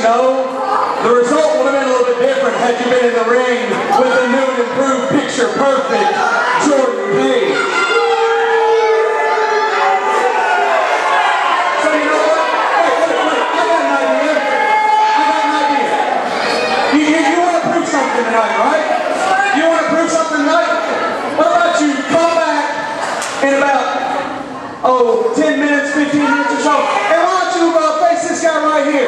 know, the result would have been a little bit different had you been in the ring with the new and improved picture perfect Jordan Page. So you know what? Wait, I got an idea. You want to prove something tonight, right? You want to prove something tonight? What about you come back in about, 10 minutes, 15 minutes or so, and why don't you face this guy right here?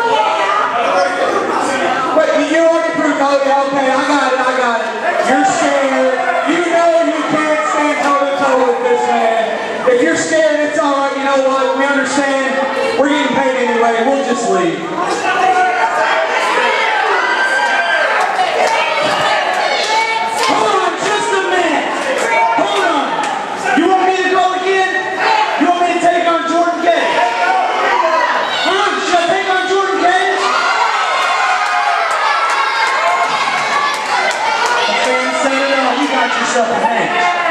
Wait, you already proved, okay, I got it. You're scared. You know you can't stand toe-to-toe with this man. If you're scared, it's alright, you know what, we understand. We're getting paid anyway, we'll just leave. Yourself a hand.